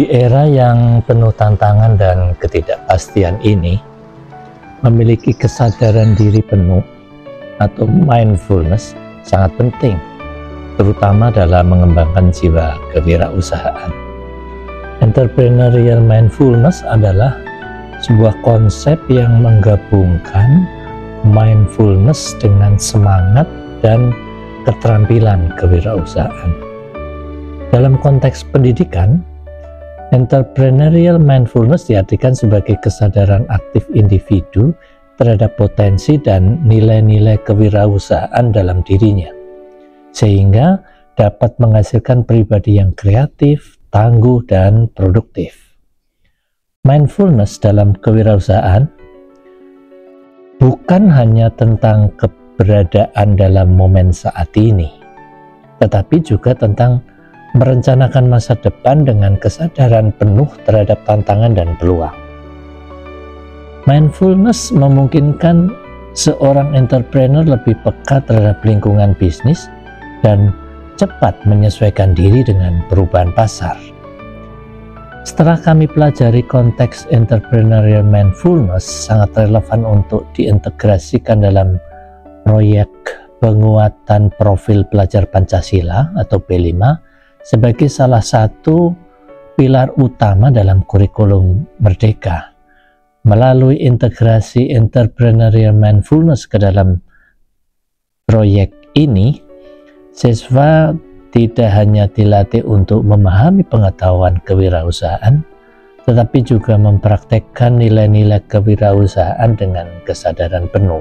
Di era yang penuh tantangan dan ketidakpastian ini, memiliki kesadaran diri penuh atau mindfulness sangat penting, terutama dalam mengembangkan jiwa kewirausahaan. Entrepreneurial mindfulness adalah sebuah konsep yang menggabungkan mindfulness dengan semangat dan keterampilan kewirausahaan. Dalam konteks pendidikan, entrepreneurial mindfulness diartikan sebagai kesadaran aktif individu terhadap potensi dan nilai-nilai kewirausahaan dalam dirinya, sehingga dapat menghasilkan pribadi yang kreatif, tangguh, dan produktif. Mindfulness dalam kewirausahaan bukan hanya tentang keberadaan dalam momen saat ini, tetapi juga tentang merencanakan masa depan dengan kesadaran penuh terhadap tantangan dan peluang. Mindfulness memungkinkan seorang entrepreneur lebih peka terhadap lingkungan bisnis dan cepat menyesuaikan diri dengan perubahan pasar. Setelah kami pelajari konteks entrepreneurial mindfulness sangat relevan untuk diintegrasikan dalam proyek penguatan profil pelajar Pancasila atau P5 sebagai salah satu pilar utama dalam kurikulum Merdeka. Melalui integrasi entrepreneurial mindfulness ke dalam proyek ini, siswa tidak hanya dilatih untuk memahami pengetahuan kewirausahaan, tetapi juga mempraktekkan nilai-nilai kewirausahaan dengan kesadaran penuh.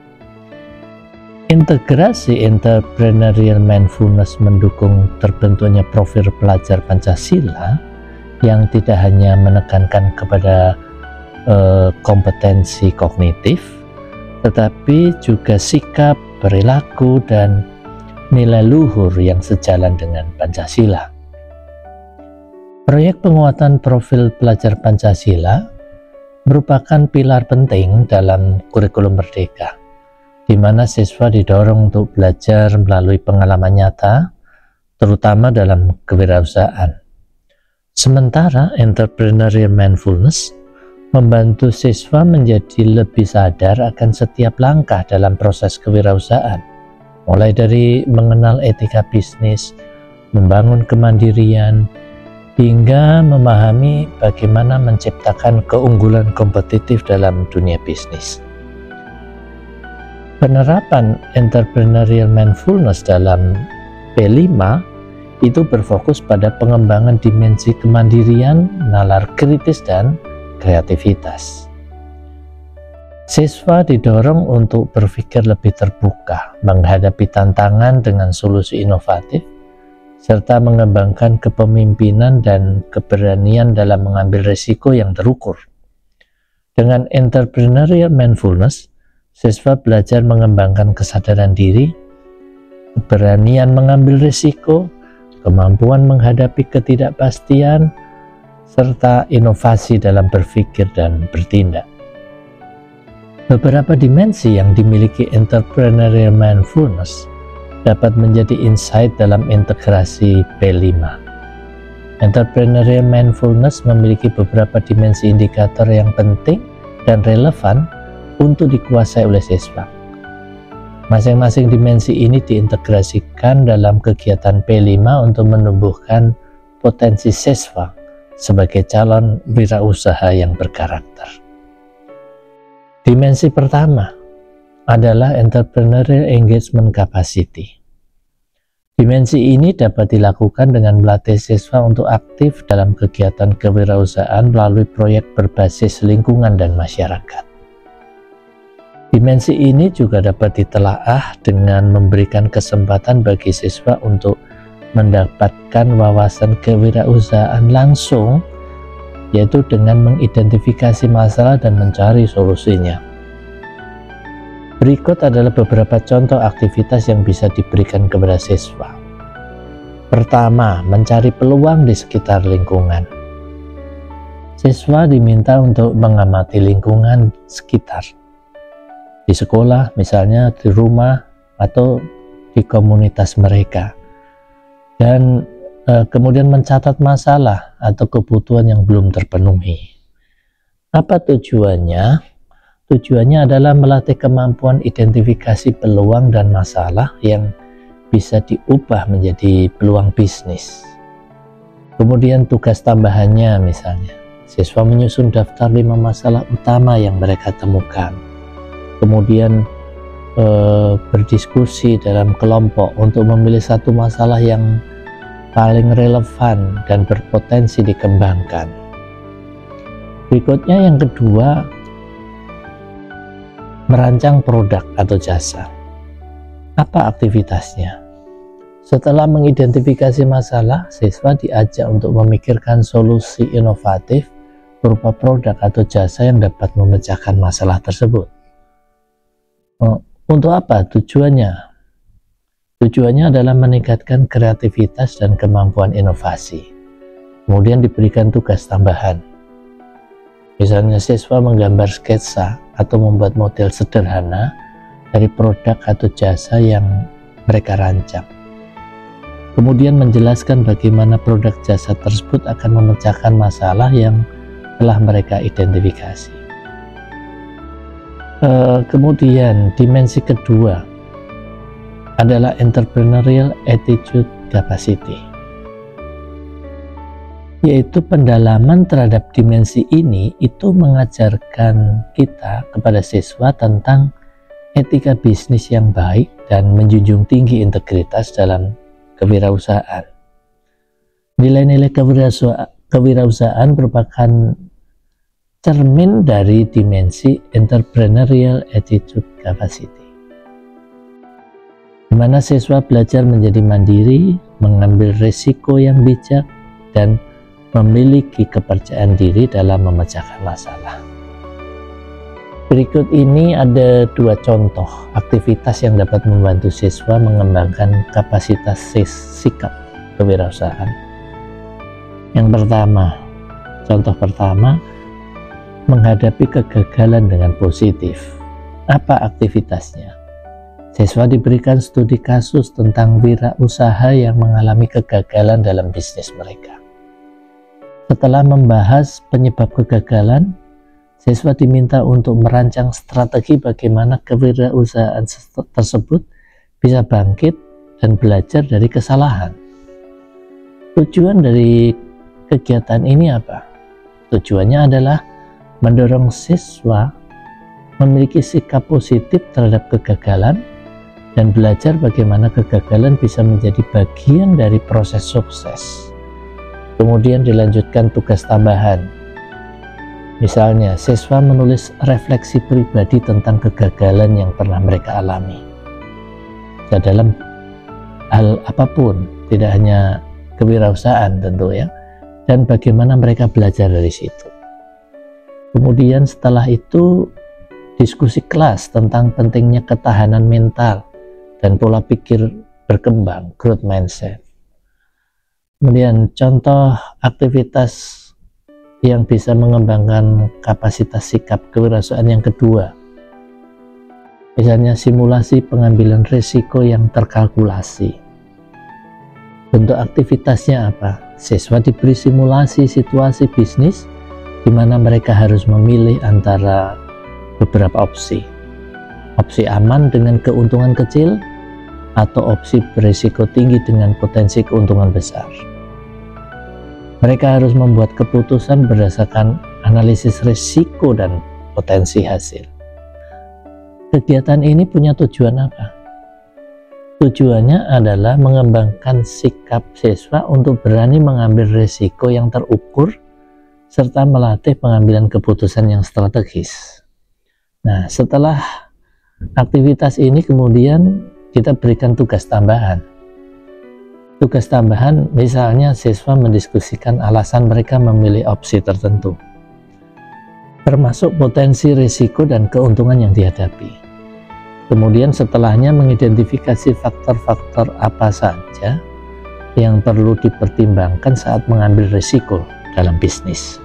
Integrasi entrepreneurial mindfulness mendukung terbentuknya profil pelajar Pancasila yang tidak hanya menekankan kepada kompetensi kognitif, tetapi juga sikap, perilaku, dan nilai luhur yang sejalan dengan Pancasila. Proyek penguatan profil pelajar Pancasila merupakan pilar penting dalam kurikulum Merdeka, di mana siswa didorong untuk belajar melalui pengalaman nyata, terutama dalam kewirausahaan. Sementara entrepreneurial mindfulness membantu siswa menjadi lebih sadar akan setiap langkah dalam proses kewirausahaan, mulai dari mengenal etika bisnis, membangun kemandirian, hingga memahami bagaimana menciptakan keunggulan kompetitif dalam dunia bisnis. Penerapan entrepreneurial mindfulness dalam P5 itu berfokus pada pengembangan dimensi kemandirian, nalar kritis, dan kreativitas. Siswa didorong untuk berpikir lebih terbuka, menghadapi tantangan dengan solusi inovatif, serta mengembangkan kepemimpinan dan keberanian dalam mengambil risiko yang terukur. Dengan entrepreneurial mindfulness, siswa belajar mengembangkan kesadaran diri, keberanian mengambil risiko, kemampuan menghadapi ketidakpastian, serta inovasi dalam berpikir dan bertindak. Beberapa dimensi yang dimiliki entrepreneurial mindfulness dapat menjadi insight dalam integrasi P5. Entrepreneurial mindfulness memiliki beberapa dimensi indikator yang penting dan relevan untuk dikuasai oleh siswa. Masing-masing dimensi ini diintegrasikan dalam kegiatan P5 untuk menumbuhkan potensi siswa sebagai calon wirausaha yang berkarakter. Dimensi pertama adalah entrepreneurial engagement capacity. Dimensi ini dapat dilakukan dengan melatih siswa untuk aktif dalam kegiatan kewirausahaan melalui proyek berbasis lingkungan dan masyarakat. Dimensi ini juga dapat ditelaah dengan memberikan kesempatan bagi siswa untuk mendapatkan wawasan kewirausahaan langsung, yaitu dengan mengidentifikasi masalah dan mencari solusinya. Berikut adalah beberapa contoh aktivitas yang bisa diberikan kepada siswa. Pertama, mencari peluang di sekitar lingkungan. Siswa diminta untuk mengamati lingkungan sekitar, di sekolah, misalnya di rumah, atau di komunitas mereka, dan Kemudian mencatat masalah atau kebutuhan yang belum terpenuhi. Apa tujuannya? Tujuannya adalah melatih kemampuan identifikasi peluang dan masalah yang bisa diubah menjadi peluang bisnis. Kemudian tugas tambahannya misalnya, siswa menyusun daftar 5 masalah utama yang mereka temukan. Kemudian berdiskusi dalam kelompok untuk memilih satu masalah yang paling relevan dan berpotensi dikembangkan. Berikutnya yang kedua, merancang produk atau jasa. Apa aktivitasnya? Setelah mengidentifikasi masalah, siswa diajak untuk memikirkan solusi inovatif berupa produk atau jasa yang dapat memecahkan masalah tersebut. Untuk apa tujuannya? Tujuannya adalah meningkatkan kreativitas dan kemampuan inovasi. Kemudian diberikan tugas tambahan. Misalnya siswa menggambar sketsa atau membuat model sederhana dari produk atau jasa yang mereka rancang. Kemudian menjelaskan bagaimana produk jasa tersebut akan memecahkan masalah yang telah mereka identifikasi. Kemudian dimensi kedua adalah entrepreneurial attitude capacity, yaitu pendalaman terhadap dimensi ini itu mengajarkan kita kepada siswa tentang etika bisnis yang baik dan menjunjung tinggi integritas dalam kewirausahaan. Nilai-nilai kewirausahaan merupakan cermin dari dimensi entrepreneurial attitude capacity, di mana siswa belajar menjadi mandiri, mengambil risiko yang bijak, dan memiliki kepercayaan diri dalam memecahkan masalah. Berikut ini ada 2 contoh aktivitas yang dapat membantu siswa mengembangkan kapasitas sikap kewirausahaan. Yang pertama, contoh pertama, menghadapi kegagalan dengan positif. Apa aktivitasnya? Siswa diberikan studi kasus tentang wirausaha yang mengalami kegagalan dalam bisnis mereka. Setelah membahas penyebab kegagalan, siswa diminta untuk merancang strategi bagaimana kewirausahaan tersebut bisa bangkit dan belajar dari kesalahan. Tujuan dari kegiatan ini apa? Tujuannya adalah mendorong siswa memiliki sikap positif terhadap kegagalan dan belajar bagaimana kegagalan bisa menjadi bagian dari proses sukses. Kemudian dilanjutkan tugas tambahan. Misalnya, siswa menulis refleksi pribadi tentang kegagalan yang pernah mereka alami. Dalam hal apapun, tidak hanya kewirausahaan tentu ya, dan bagaimana mereka belajar dari situ. Kemudian setelah itu diskusi kelas tentang pentingnya ketahanan mental dan pola pikir berkembang, growth mindset. Kemudian contoh aktivitas yang bisa mengembangkan kapasitas sikap kewirausahaan yang kedua, misalnya simulasi pengambilan risiko yang terkalkulasi. Bentuk aktivitasnya apa? Siswa diberi simulasi situasi bisnis di mana mereka harus memilih antara beberapa opsi. Opsi aman dengan keuntungan kecil atau opsi berisiko tinggi dengan potensi keuntungan besar. Mereka harus membuat keputusan berdasarkan analisis risiko dan potensi hasil. Kegiatan ini punya tujuan apa? Tujuannya adalah mengembangkan sikap siswa untuk berani mengambil risiko yang terukur serta melatih pengambilan keputusan yang strategis. Nah, setelah aktivitas ini kemudian kita berikan tugas tambahan. Tugas tambahan misalnya siswa mendiskusikan alasan mereka memilih opsi tertentu, termasuk potensi risiko dan keuntungan yang dihadapi. Kemudian setelahnya mengidentifikasi faktor-faktor apa saja yang perlu dipertimbangkan saat mengambil risiko dalam bisnis.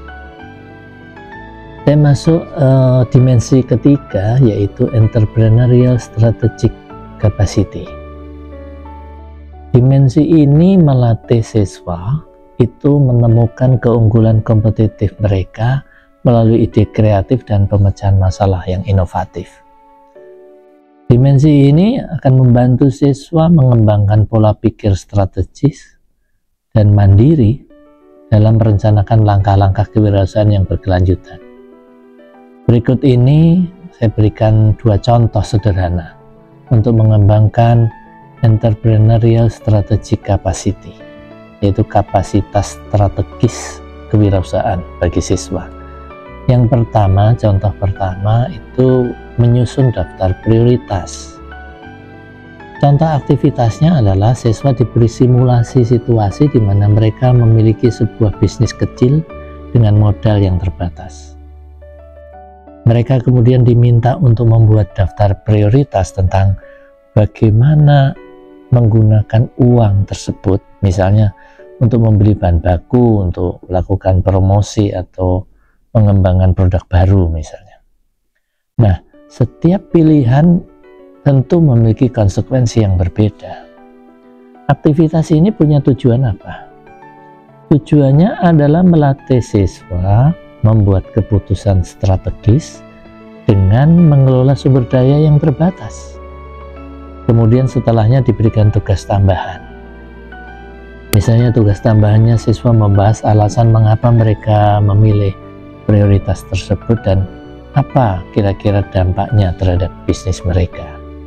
Saya masuk dimensi ketiga, yaitu entrepreneurial strategic capacity. Dimensi ini melatih siswa itu menemukan keunggulan kompetitif mereka melalui ide kreatif dan pemecahan masalah yang inovatif. Dimensi ini akan membantu siswa mengembangkan pola pikir strategis dan mandiri dalam merencanakan langkah-langkah kewirausahaan yang berkelanjutan. Berikut ini saya berikan 2 contoh sederhana untuk mengembangkan entrepreneurial strategic capacity, yaitu kapasitas strategis kewirausahaan bagi siswa. Yang pertama, contoh pertama itu menyusun daftar prioritas. Contoh aktivitasnya adalah siswa diberi simulasi situasi di mana mereka memiliki sebuah bisnis kecil dengan modal yang terbatas. Mereka kemudian diminta untuk membuat daftar prioritas tentang bagaimana menggunakan uang tersebut, misalnya untuk membeli bahan baku, untuk melakukan promosi atau pengembangan produk baru misalnya. Nah, setiap pilihan tentu memiliki konsekuensi yang berbeda. Aktivitas ini punya tujuan apa? Tujuannya adalah melatih siswa membuat keputusan strategis dengan mengelola sumber daya yang terbatas. Kemudian setelahnya diberikan tugas tambahan. Misalnya tugas tambahannya siswa membahas alasan mengapa mereka memilih prioritas tersebut dan apa kira-kira dampaknya terhadap bisnis mereka.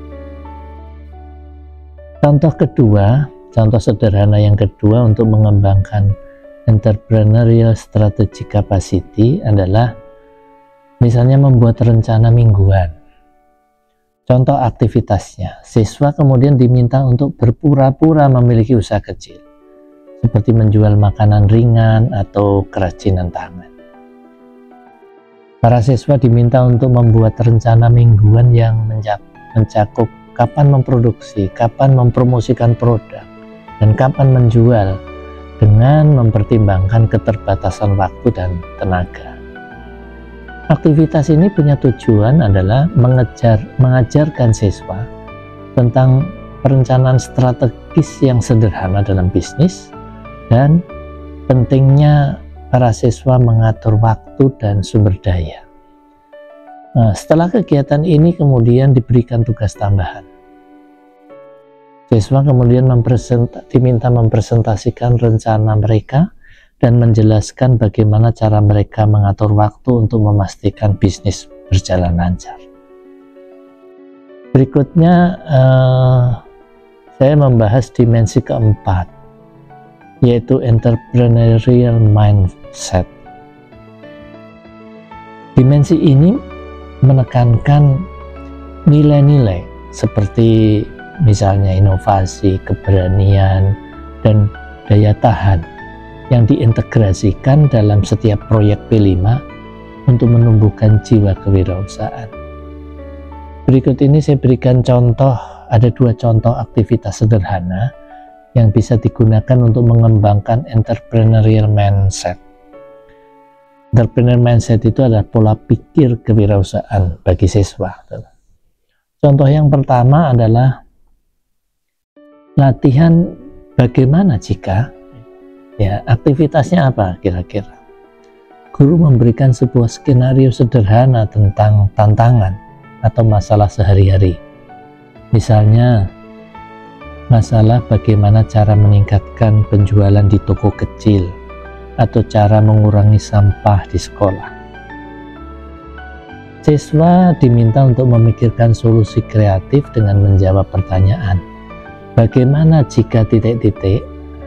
Contoh kedua, contoh sederhana yang kedua untuk mengembangkan entrepreneurial strategic capacity adalah misalnya membuat rencana mingguan. Contoh aktivitasnya, siswa kemudian diminta untuk berpura-pura memiliki usaha kecil, seperti menjual makanan ringan atau kerajinan tangan. Para siswa diminta untuk membuat rencana mingguan yang mencakup kapan memproduksi, kapan mempromosikan produk, dan kapan menjual dengan mempertimbangkan keterbatasan waktu dan tenaga. Aktivitas ini punya tujuan adalah mengajarkan siswa tentang perencanaan strategis yang sederhana dalam bisnis dan pentingnya para siswa mengatur waktu dan sumber daya. Nah, setelah kegiatan ini kemudian diberikan tugas tambahan. Siswa kemudian diminta mempresentasikan rencana mereka dan menjelaskan bagaimana cara mereka mengatur waktu untuk memastikan bisnis berjalan lancar. Berikutnya saya membahas dimensi keempat, yaitu entrepreneurial mindset. Dimensi ini menekankan nilai-nilai seperti misalnya inovasi, keberanian, dan daya tahan yang diintegrasikan dalam setiap proyek P5 untuk menumbuhkan jiwa kewirausahaan. Berikut ini saya berikan contoh, ada 2 contoh aktivitas sederhana yang bisa digunakan untuk mengembangkan entrepreneurial mindset. Entrepreneurial mindset itu adalah pola pikir kewirausahaan bagi siswa. Contoh yang pertama adalah latihan bagaimana jika, ya, aktivitasnya apa kira-kira? Guru memberikan sebuah skenario sederhana tentang tantangan atau masalah sehari-hari. Misalnya, masalah bagaimana cara meningkatkan penjualan di toko kecil atau cara mengurangi sampah di sekolah. Siswa diminta untuk memikirkan solusi kreatif dengan menjawab pertanyaan, bagaimana jika titik-titik.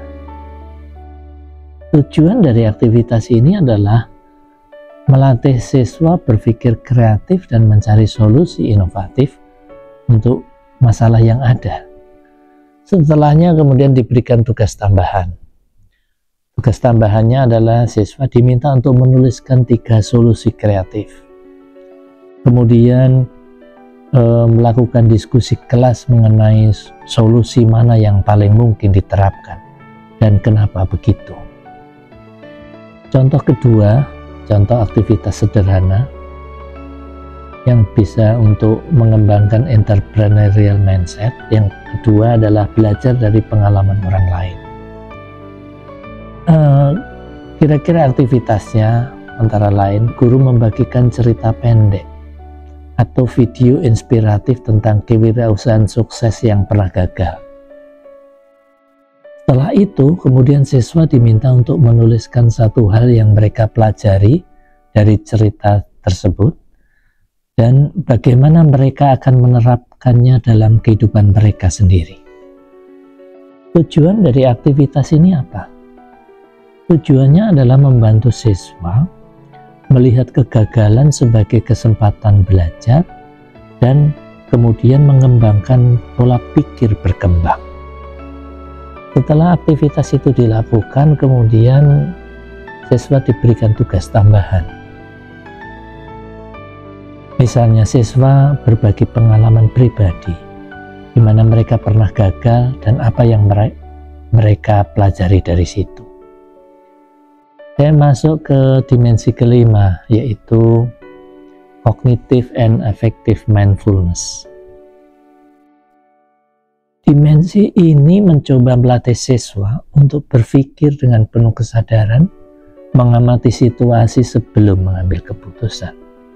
Tujuan dari aktivitas ini adalah melatih siswa berpikir kreatif dan mencari solusi inovatif untuk masalah yang ada. Setelahnya kemudian diberikan tugas tambahan. Tugas tambahannya adalah siswa diminta untuk menuliskan 3 solusi kreatif. Kemudian melakukan diskusi kelas mengenai solusi mana yang paling mungkin diterapkan dan kenapa begitu. Contoh kedua, contoh aktivitas sederhana, yang bisa untuk mengembangkan entrepreneurial mindset. Yang kedua adalah belajar dari pengalaman orang lain. Kira-kira aktivitasnya antara lain guru membagikan cerita pendek atau video inspiratif tentang kewirausahaan sukses yang pernah gagal. Setelah itu, kemudian siswa diminta untuk menuliskan satu hal yang mereka pelajari dari cerita tersebut dan bagaimana mereka akan menerapkannya dalam kehidupan mereka sendiri. Tujuan dari aktivitas ini apa? Tujuannya adalah membantu siswa melihat kegagalan sebagai kesempatan belajar dan kemudian mengembangkan pola pikir berkembang. Setelah aktivitas itu dilakukan, kemudian siswa diberikan tugas tambahan. Misalnya siswa berbagi pengalaman pribadi, di mana mereka pernah gagal dan apa yang mereka pelajari dari situ. Saya masuk ke dimensi kelima, yaitu cognitive and affective mindfulness. Dimensi ini mencoba melatih siswa untuk berpikir dengan penuh kesadaran, mengamati situasi sebelum mengambil keputusan.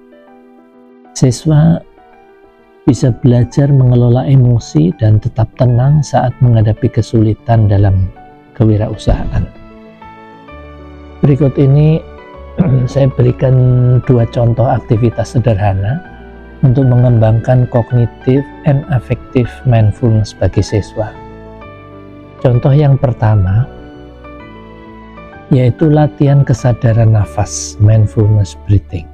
Siswa bisa belajar mengelola emosi dan tetap tenang saat menghadapi kesulitan dalam kewirausahaan. Berikut ini saya berikan 2 contoh aktivitas sederhana untuk mengembangkan cognitive and affective mindfulness bagi siswa. Contoh yang pertama yaitu latihan kesadaran nafas, mindfulness breathing.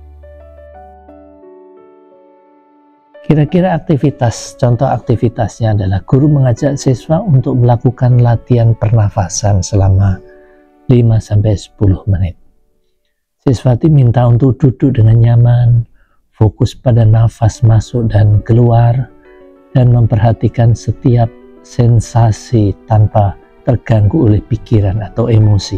Kira-kira contoh aktivitasnya adalah guru mengajak siswa untuk melakukan latihan pernafasan selama 5-10 menit. Siswa diminta untuk duduk dengan nyaman, fokus pada nafas masuk dan keluar, dan memperhatikan setiap sensasi tanpa terganggu oleh pikiran atau emosi.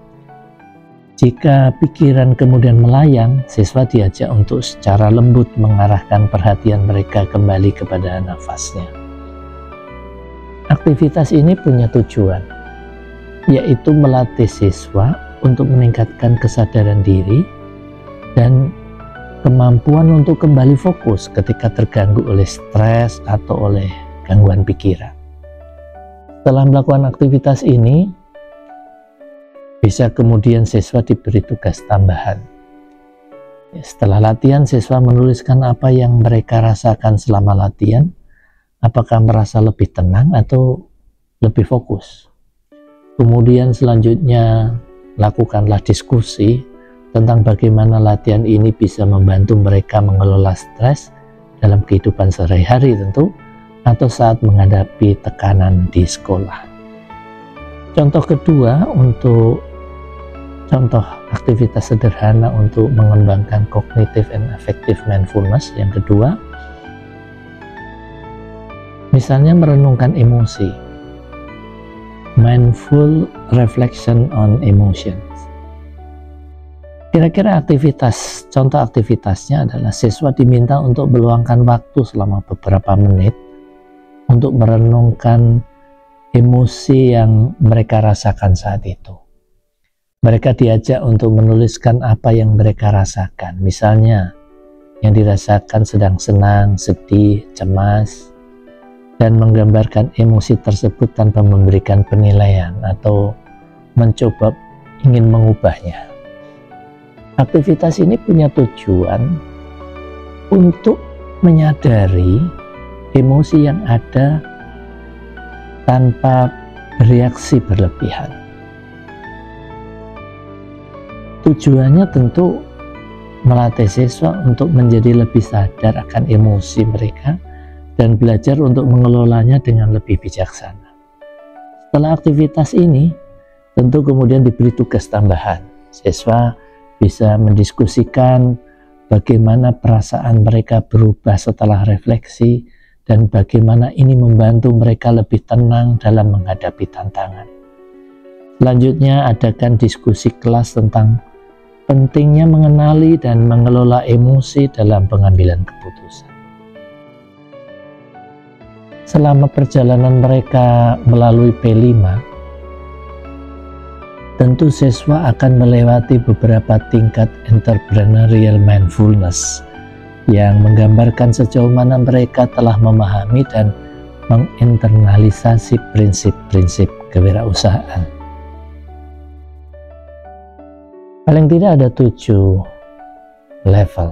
Jika pikiran kemudian melayang, siswa diajak untuk secara lembut mengarahkan perhatian mereka kembali kepada nafasnya. Aktivitas ini punya tujuan, yaitu melatih siswa untuk meningkatkan kesadaran diri dan kemampuan untuk kembali fokus ketika terganggu oleh stres atau oleh gangguan pikiran. Setelah melakukan aktivitas ini, bisa kemudian siswa diberi tugas tambahan. Setelah latihan, siswa menuliskan apa yang mereka rasakan selama latihan, apakah merasa lebih tenang atau lebih fokus. Kemudian selanjutnya lakukanlah diskusi tentang bagaimana latihan ini bisa membantu mereka mengelola stres dalam kehidupan sehari-hari tentu, atau saat menghadapi tekanan di sekolah. Contoh kedua untuk contoh aktivitas sederhana untuk mengembangkan cognitive and affective mindfulness yang kedua, misalnya merenungkan emosi. Mindful reflection on emotions. Kira-kira contoh aktivitasnya adalah siswa diminta untuk meluangkan waktu selama beberapa menit untuk merenungkan emosi yang mereka rasakan saat itu. Mereka diajak untuk menuliskan apa yang mereka rasakan, misalnya yang dirasakan sedang senang, sedih, cemas, dan menggambarkan emosi tersebut tanpa memberikan penilaian atau mencoba ingin mengubahnya. Aktivitas ini punya tujuan untuk menyadari emosi yang ada tanpa bereaksi berlebihan. Tujuannya tentu melatih siswa untuk menjadi lebih sadar akan emosi mereka dan belajar untuk mengelolanya dengan lebih bijaksana. Setelah aktivitas ini, tentu kemudian diberi tugas tambahan. Siswa bisa mendiskusikan bagaimana perasaan mereka berubah setelah refleksi dan bagaimana ini membantu mereka lebih tenang dalam menghadapi tantangan. Selanjutnya, adakan diskusi kelas tentang pentingnya mengenali dan mengelola emosi dalam pengambilan keputusan. Selama perjalanan mereka melalui P5, tentu siswa akan melewati beberapa tingkat entrepreneurial mindfulness yang menggambarkan sejauh mana mereka telah memahami dan menginternalisasi prinsip-prinsip kewirausahaan. Paling tidak ada 7 level.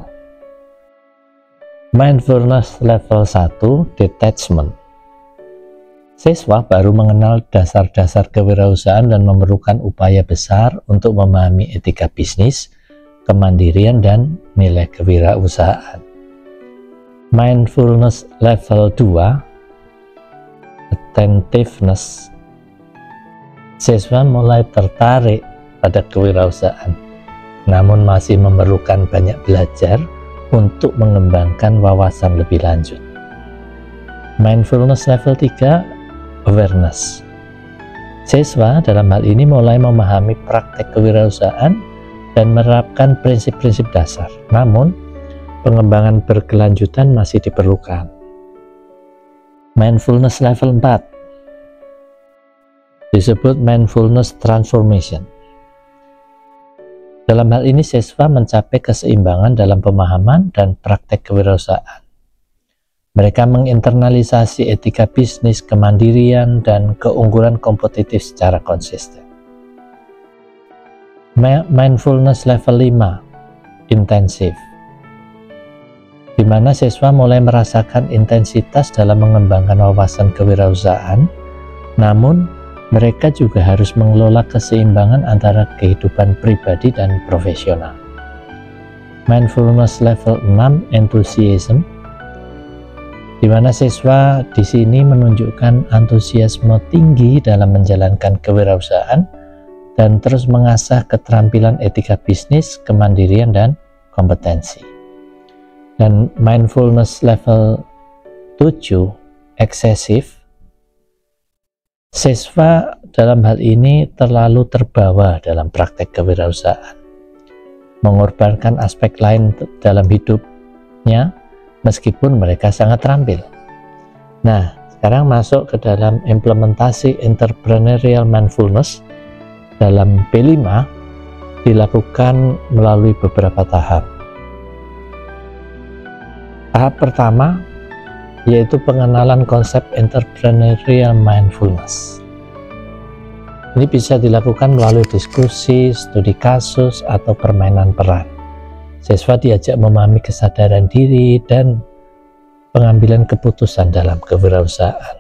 Mindfulness level 1, detachment. Siswa baru mengenal dasar-dasar kewirausahaan dan memerlukan upaya besar untuk memahami etika bisnis, kemandirian, dan nilai kewirausahaan. Mindfulness level 2, attentiveness. Siswa mulai tertarik pada kewirausahaan, namun masih memerlukan banyak belajar untuk mengembangkan wawasan lebih lanjut. Mindfulness level 3, awareness. Siswa dalam hal ini mulai memahami praktek kewirausahaan dan menerapkan prinsip-prinsip dasar, namun pengembangan berkelanjutan masih diperlukan. Mindfulness level 4 disebut mindfulness transformation. Dalam hal ini siswa mencapai keseimbangan dalam pemahaman dan praktek kewirausahaan. Mereka menginternalisasi etika bisnis, kemandirian, dan keunggulan kompetitif secara konsisten. Mindfulness level 5, intensif, di mana siswa mulai merasakan intensitas dalam mengembangkan wawasan kewirausahaan, namun mereka juga harus mengelola keseimbangan antara kehidupan pribadi dan profesional. Mindfulness level 6, enthusiasm, di mana siswa di sini menunjukkan antusiasme tinggi dalam menjalankan kewirausahaan dan terus mengasah keterampilan etika bisnis, kemandirian, dan kompetensi. Dan mindfulness level 7, excessive, siswa dalam hal ini terlalu terbawa dalam praktek kewirausahaan, mengorbankan aspek lain dalam hidupnya meskipun mereka sangat terampil. Nah, sekarang masuk ke dalam implementasi entrepreneurial mindfulness dalam P5 dilakukan melalui beberapa tahap. Tahap pertama yaitu pengenalan konsep entrepreneurial mindfulness. Ini bisa dilakukan melalui diskusi, studi kasus, atau permainan peran. Siswa diajak memahami kesadaran diri dan pengambilan keputusan dalam kewirausahaan.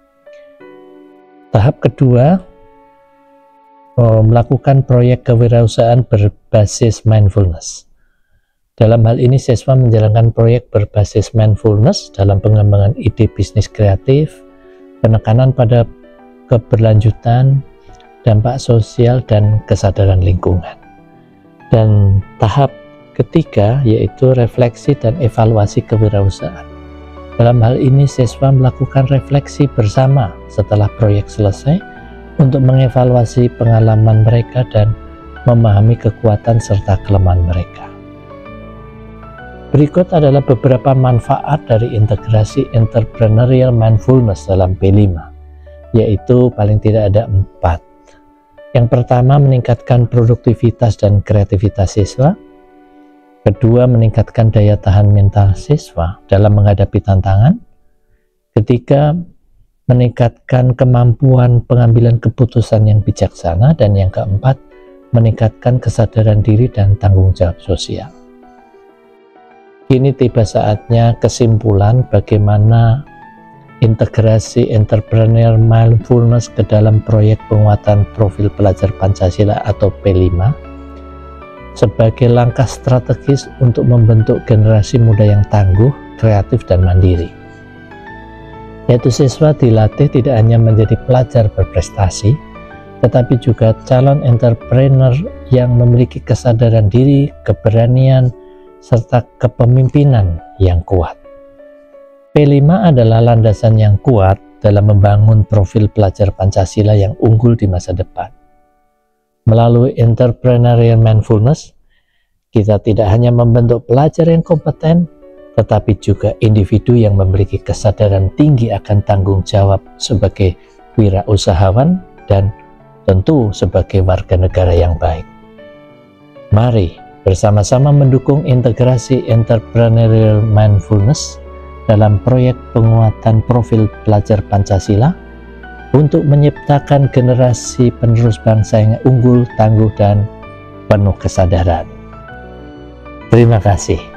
Tahap kedua, melakukan proyek kewirausahaan berbasis mindfulness. Dalam hal ini siswa menjalankan proyek berbasis mindfulness dalam pengembangan ide bisnis kreatif, penekanan pada keberlanjutan, dampak sosial, dan kesadaran lingkungan. Dan tahap ketiga yaitu refleksi dan evaluasi kewirausahaan. Dalam hal ini siswa melakukan refleksi bersama setelah proyek selesai untuk mengevaluasi pengalaman mereka dan memahami kekuatan serta kelemahan mereka. Berikut adalah beberapa manfaat dari integrasi entrepreneurial mindfulness dalam P5, yaitu paling tidak ada 4. Yang pertama, meningkatkan produktivitas dan kreativitas siswa. Kedua, meningkatkan daya tahan mental siswa dalam menghadapi tantangan. Ketiga, meningkatkan kemampuan pengambilan keputusan yang bijaksana. Dan yang keempat, meningkatkan kesadaran diri dan tanggung jawab sosial. Kini tiba saatnya kesimpulan bagaimana integrasi entrepreneurial mindfulness ke dalam proyek penguatan profil pelajar Pancasila atau P5 sebagai langkah strategis untuk membentuk generasi muda yang tangguh, kreatif, dan mandiri. Yaitu siswa dilatih tidak hanya menjadi pelajar berprestasi, tetapi juga calon entrepreneur yang memiliki kesadaran diri, keberanian, serta kepemimpinan yang kuat. P5 adalah landasan yang kuat dalam membangun profil pelajar Pancasila yang unggul di masa depan. Melalui entrepreneurial mindfulness, kita tidak hanya membentuk pelajar yang kompeten, tetapi juga individu yang memiliki kesadaran tinggi akan tanggung jawab sebagai wirausahawan dan tentu sebagai warga negara yang baik. Mari bersama-sama mendukung integrasi entrepreneurial mindfulness dalam proyek penguatan profil pelajar Pancasila untuk menciptakan generasi penerus bangsa yang unggul, tangguh, dan penuh kesadaran. Terima kasih.